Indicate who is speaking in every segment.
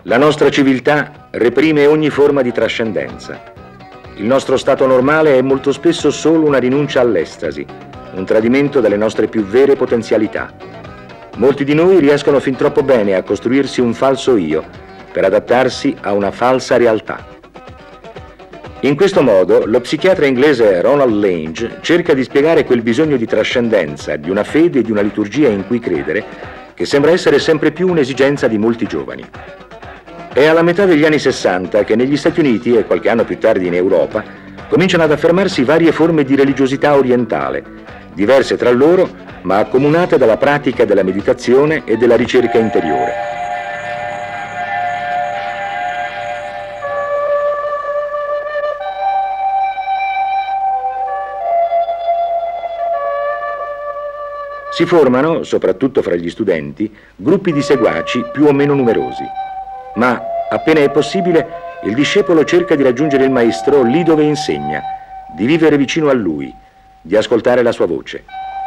Speaker 1: La nostra civiltà reprime ogni forma di trascendenza. Il nostro stato normale è molto spesso solo una rinuncia all'estasi, un tradimento delle nostre più vere potenzialità. Molti di noi riescono fin troppo bene a costruirsi un falso io per adattarsi a una falsa realtà. In questo modo, lo psichiatra inglese Ronald Lange cerca di spiegare quel bisogno di trascendenza, di una fede e di una liturgia in cui credere, che sembra essere sempre più un'esigenza di molti giovani. È alla metà degli anni 60 che negli Stati Uniti e qualche anno più tardi in Europa cominciano ad affermarsi varie forme di religiosità orientale, diverse tra loro, ma accomunate dalla pratica della meditazione e della ricerca interiore. Si formano, soprattutto fra gli studenti, gruppi di seguaci più o meno numerosi. Ma, appena è possibile, il discepolo cerca di raggiungere il maestro lì dove insegna, di vivere vicino a lui, di ascoltare la sua voce.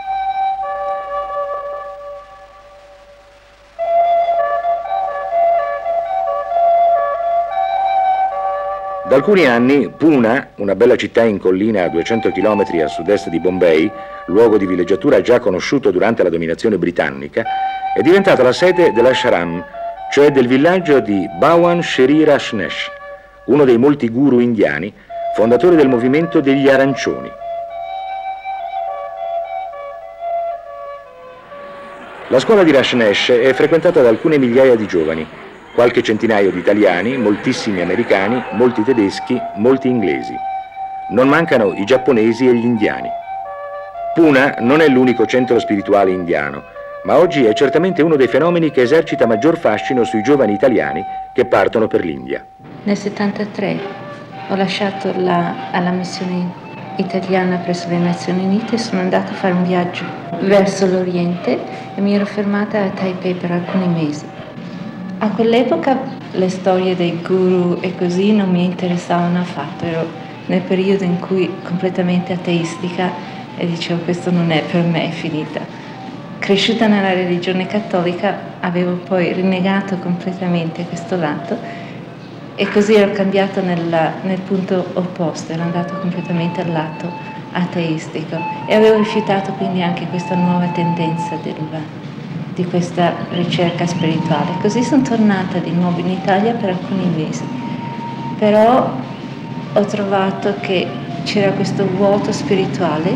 Speaker 1: Da alcuni anni Pune, una bella città in collina a 200 km a sud-est di Bombay, luogo di villeggiatura già conosciuto durante la dominazione britannica, è diventata la sede dell'ashram, cioè del villaggio di Bhawan Shri Rajneesh, uno dei molti guru indiani, fondatori del movimento degli arancioni. La scuola di Rajneesh è frequentata da alcune migliaia di giovani, qualche centinaio di italiani, moltissimi americani, molti tedeschi, molti inglesi. Non mancano i giapponesi e gli indiani. Pune non è l'unico centro spirituale indiano, ma oggi è certamente uno dei fenomeni che esercita maggior fascino sui giovani italiani che partono per l'India.
Speaker 2: Nel 1973 ho lasciato alla missione italiana presso le Nazioni Unite e sono andata a fare un viaggio verso l'Oriente e mi ero fermata a Taipei per alcuni mesi. A quell'epoca le storie dei guru e così non mi interessavano affatto, ero nel periodo in cui completamente ateistica e dicevo questo non è per me, è finita. Cresciuta nella religione cattolica avevo poi rinnegato completamente questo lato e così ero cambiato nel punto opposto, ero andato completamente al lato ateistico e avevo rifiutato quindi anche questa nuova tendenza di questa ricerca spirituale. Così sono tornata di nuovo in Italia per alcuni mesi, però ho trovato che c'era questo vuoto spirituale,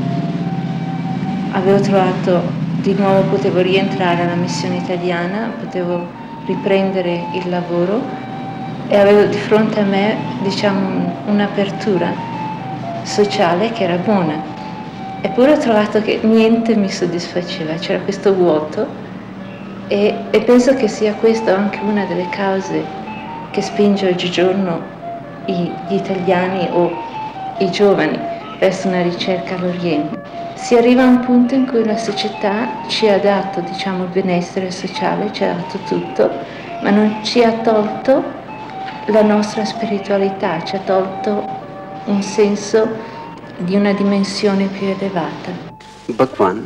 Speaker 2: avevo trovato di nuovo, potevo rientrare alla missione italiana, potevo riprendere il lavoro e avevo di fronte a me, diciamo, un'apertura sociale che era buona. Eppure ho trovato che niente mi soddisfaceva, c'era questo vuoto e penso che sia questa anche una delle cause che spinge oggigiorno gli italiani o i giovani verso una ricerca all'Oriente. Si arriva a un punto in cui la società ci ha dato, diciamo, il benessere sociale, ci ha dato tutto, ma non ci ha tolto la nostra spiritualità, ci ha tolto un senso di una dimensione più elevata.
Speaker 3: Bhagwan,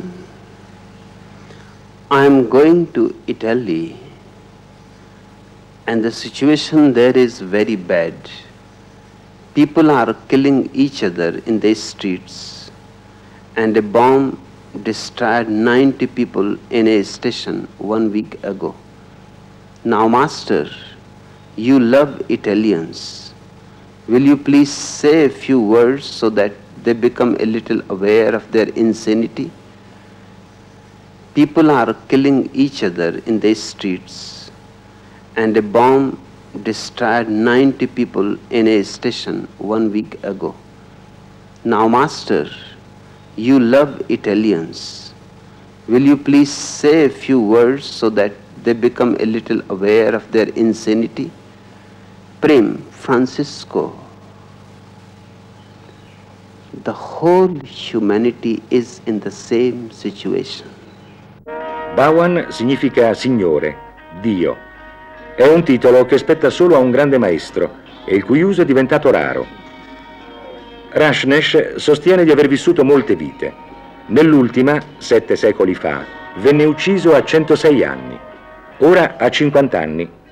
Speaker 3: I am going to Italy and the situation there is very bad. People are killing each other in the streets. And a bomb destroyed 90 people in a station 1 week ago. Now, Master, you love Italians. Will you please say a few words so that they become a little aware of their insanity? People are killing each other in the streets, and a bomb destroyed 90 people in a station 1 week ago. Now, Master, you love Italians. Will you please say a few words so that they become a little aware of their insanity? Prem, Francisco. The whole humanity is in the same situation.
Speaker 1: Bhawan significa Signore, Dio. È un titolo che spetta solo a un grande maestro e il cui uso è diventato raro. Rajneesh sostiene di aver vissuto molte vite. Nell'ultima, 7 secoli fa, venne ucciso a 106 anni. Ora ha 50 anni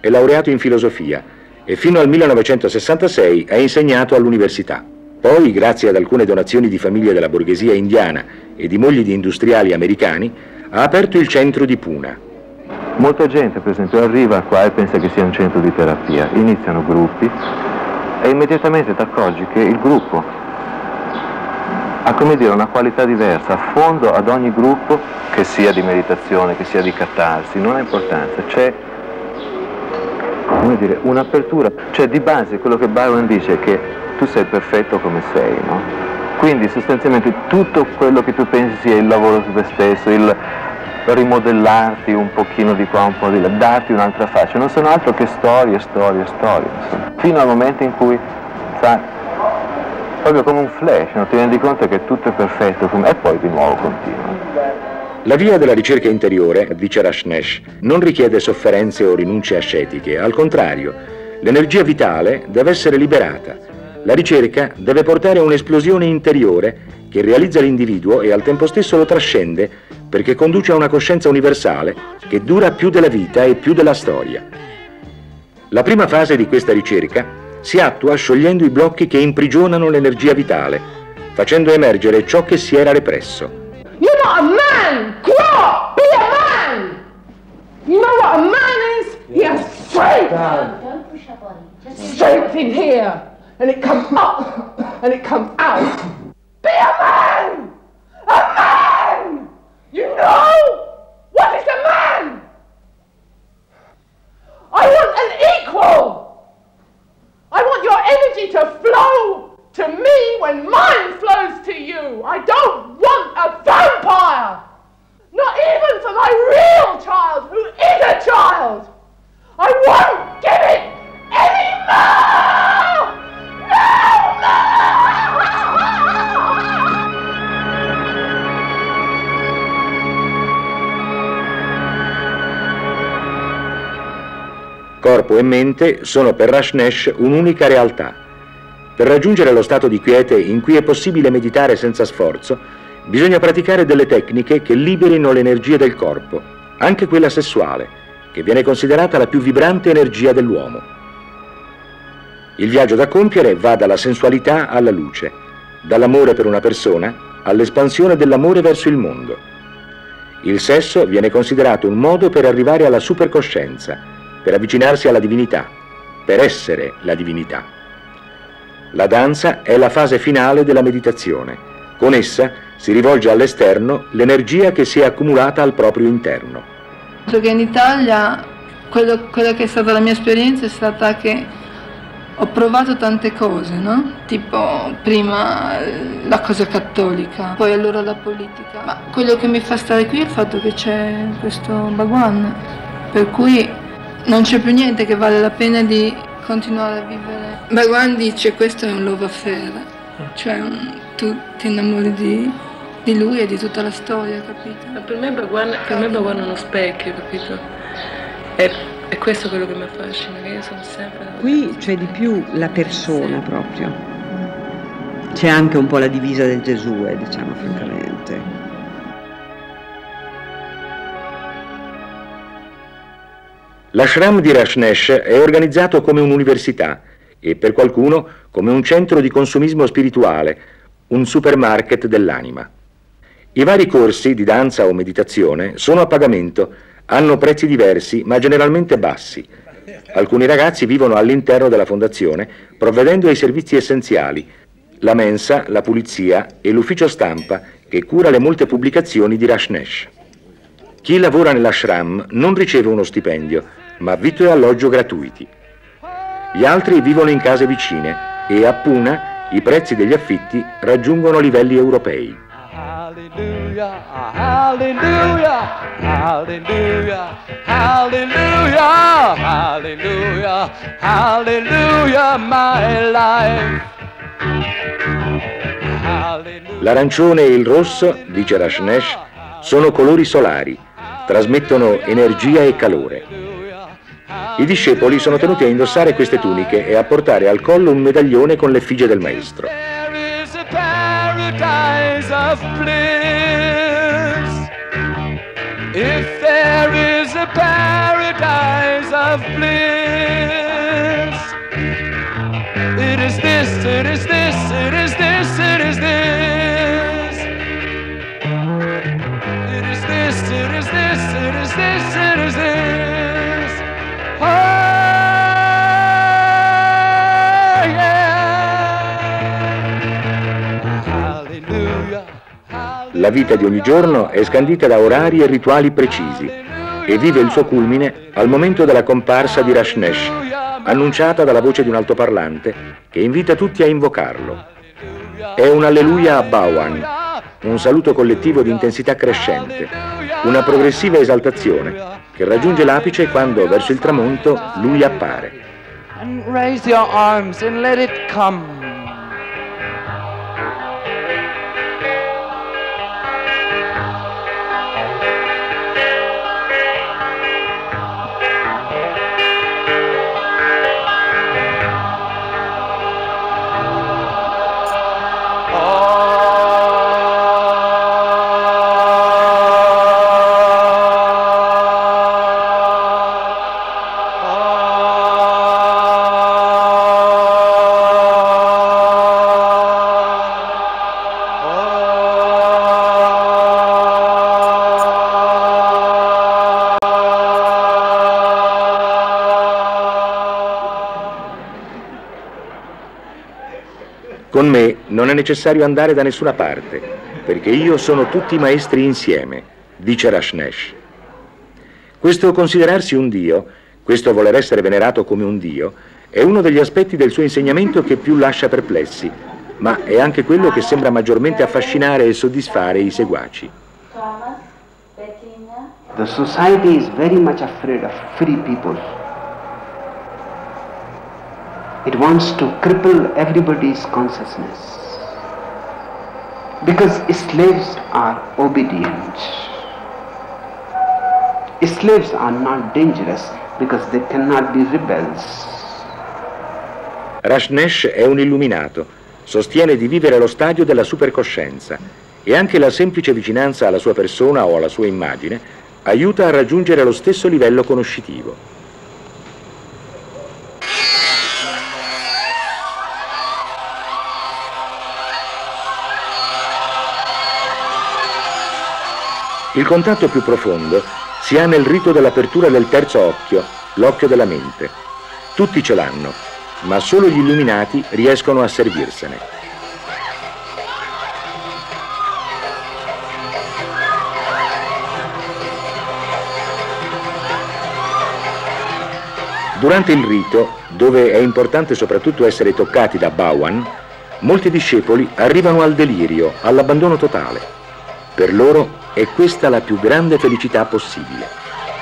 Speaker 1: è laureato in filosofia e fino al 1966 ha insegnato all'università. Poi, grazie ad alcune donazioni di famiglie della borghesia indiana e di mogli di industriali americani, ha aperto il centro di Pune.
Speaker 4: Molta gente, per esempio, arriva qua e pensa che sia un centro di terapia. Iniziano gruppi e immediatamente ti accorgi che il gruppo ha, come dire, una qualità diversa. A fondo ad ogni gruppo, che sia di meditazione, che sia di catarsi, non ha importanza. C'è, come dire, un'apertura. Cioè, di base quello che Bhagavan dice è che tu sei perfetto come sei, no? Quindi sostanzialmente tutto quello che tu pensi sia il lavoro su te stesso, il rimodellarti un pochino di qua, un po' di là, darti un'altra faccia, non sono altro che storie, storie, storie, insomma. Fino al momento in cui, sai, proprio come un flash, no? Ti rendi conto che tutto è perfetto e poi di nuovo continua.
Speaker 1: La via della ricerca interiore, dice Rajneesh, non richiede sofferenze o rinunce ascetiche, al contrario, l'energia vitale deve essere liberata. La ricerca deve portare a un'esplosione interiore che realizza l'individuo e al tempo stesso lo trascende perché conduce a una coscienza universale che dura più della vita e più della storia. La prima fase di questa ricerca si attua sciogliendo i blocchi che imprigionano l'energia vitale, facendo emergere ciò che si era represso.
Speaker 5: You're not a man! Grow up! Be a man! You know what a man is? He has strength!
Speaker 6: Don't push your body. Just
Speaker 5: Strength in here! And it comes up! And it comes out! Be a man! A man! You know? What is a man? I want an equal! I want your energy to flow to me when mine flows to you. I don't want a vampire! Not even for my real child, who is a child! I won't give it anymore! No more!
Speaker 1: Corpo e mente sono per Rajneesh un'unica realtà. Per raggiungere lo stato di quiete in cui è possibile meditare senza sforzo, bisogna praticare delle tecniche che liberino l'energia del corpo, anche quella sessuale, che viene considerata la più vibrante energia dell'uomo. Il viaggio da compiere va dalla sensualità alla luce, dall'amore per una persona all'espansione dell'amore verso il mondo. Il sesso viene considerato un modo per arrivare alla supercoscienza, per avvicinarsi alla divinità, per essere la divinità. La danza è la fase finale della meditazione. Con essa si rivolge all'esterno l'energia che si è accumulata al proprio interno.
Speaker 7: Perché in Italia quella che è stata la mia esperienza è stata che ho provato tante cose, no? Tipo prima la cosa cattolica, poi allora la politica. Ma quello che mi fa stare qui è il fatto che c'è questo Bhagavan, per cui non c'è più niente che vale la pena di continuare a vivere. Bhagavan dice questo è un love affair, cioè tu ti innamori di lui e di tutta la storia, capito?
Speaker 8: Ma per me Bhagavan è uno specchio, capito? È questo quello che mi affascina, che io sono sempre...
Speaker 9: Qui c'è di più la persona proprio. C'è anche un po' la divisa del Gesù, diciamo francamente.
Speaker 1: L'ashram di Rajneesh è organizzato come un'università e per qualcuno come un centro di consumismo spirituale, un supermarket dell'anima. I vari corsi di danza o meditazione sono a pagamento, hanno prezzi diversi ma generalmente bassi. Alcuni ragazzi vivono all'interno della fondazione provvedendo ai servizi essenziali, la mensa, la pulizia e l'ufficio stampa che cura le molte pubblicazioni di Rajneesh. Chi lavora nell'ashram non riceve uno stipendio, ma vitto e alloggio gratuiti. Gli altri vivono in case vicine e a Pune i prezzi degli affitti raggiungono livelli europei.
Speaker 10: Hallelujah, hallelujah, hallelujah, hallelujah, hallelujah, hallelujah, my life.
Speaker 1: L'arancione e il rosso, dice Rajneesh, sono colori solari, trasmettono energia e calore. I discepoli sono tenuti a indossare queste tuniche e a portare al collo un medaglione con l'effigie del maestro.
Speaker 10: If there is a paradise of bliss. It is this, it is this, it is this, it is this. It is this, it is this, it is this, it is this. Oh, yeah. Hallelujah.
Speaker 1: La vita di ogni giorno è scandita da orari e rituali precisi e vive il suo culmine al momento della comparsa di Rashnesh, annunciata dalla voce di un altoparlante che invita tutti a invocarlo. È un alleluia a Bhawan, un saluto collettivo di intensità crescente, una progressiva esaltazione che raggiunge l'apice quando verso il tramonto lui appare.
Speaker 10: And raise your arms and let it come.
Speaker 1: Con me non è necessario andare da nessuna parte, perché io sono tutti maestri insieme, dice Rashnesh. Questo considerarsi un Dio, questo voler essere venerato come un Dio, è uno degli aspetti del suo insegnamento che più lascia perplessi, ma è anche quello che sembra maggiormente affascinare e soddisfare i seguaci.
Speaker 3: The society is very much afraid of free people. It wants to cripple everybody's consciousness. Because slaves are obedient. Slaves are not dangerous because they cannot be rebels.
Speaker 1: Rashnesh è un illuminato, sostiene di vivere lo stadio della supercoscienza e anche la semplice vicinanza alla sua persona o alla sua immagine aiuta a raggiungere lo stesso livello conoscitivo. Il contatto più profondo si ha nel rito dell'apertura del terzo occhio, l'occhio della mente. Tutti ce l'hanno, ma solo gli illuminati riescono a servirsene. Durante il rito, dove è importante soprattutto essere toccati da Bhawan, molti discepoli arrivano al delirio, all'abbandono totale. Per loro è questa la più grande felicità possibile.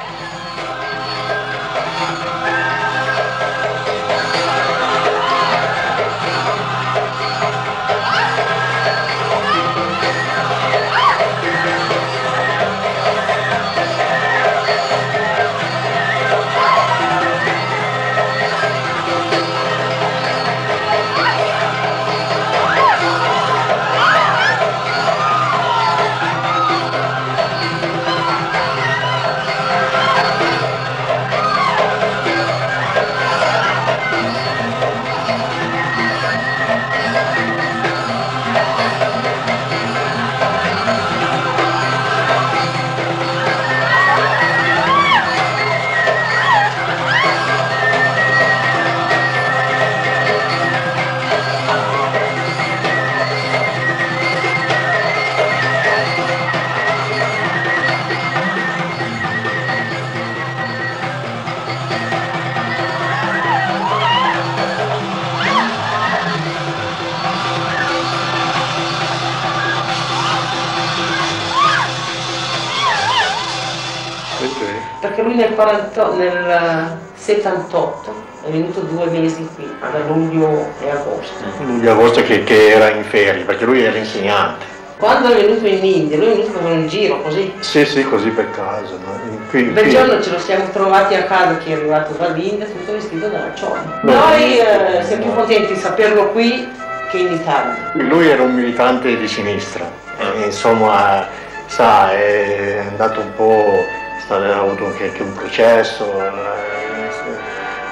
Speaker 11: Perché lui nel 78 è venuto 2 mesi qui, da luglio e agosto.
Speaker 12: Luglio e agosto che era in ferie, perché lui era insegnante.
Speaker 11: Quando è venuto in India, lui è venuto con un giro così?
Speaker 12: Sì, sì, così per caso. No?
Speaker 11: Quel giorno ce lo siamo trovati a casa, che è arrivato dall'India, tutto vestito da ragione. Noi siamo più contenti di saperlo qui che in Italia.
Speaker 12: Lui era un militante di sinistra, insomma, sa, è andato un po', ha avuto anche un processo,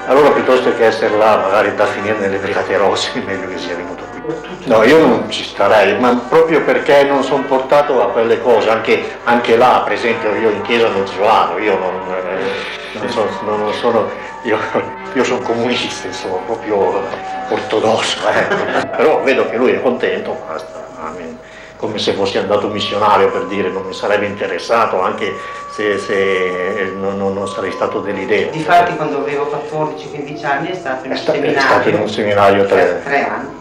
Speaker 12: Allora piuttosto che essere là magari da finire nelle Brigate Rosse, è meglio che sia venuto qui. No, io non ci starei, ma proprio perché non sono portato a quelle cose, anche là, per esempio, io in chiesa non ci vado, io non sono, io sono comunista, insomma, proprio ortodosso, però vedo che lui è contento, basta. Come se fossi andato missionario, per dire, non mi sarebbe interessato, anche se non sarei stato dell'idea.
Speaker 11: Difatti quando avevo 14-15 anni è stato in un seminario.
Speaker 12: È stato in un seminario 3
Speaker 11: anni.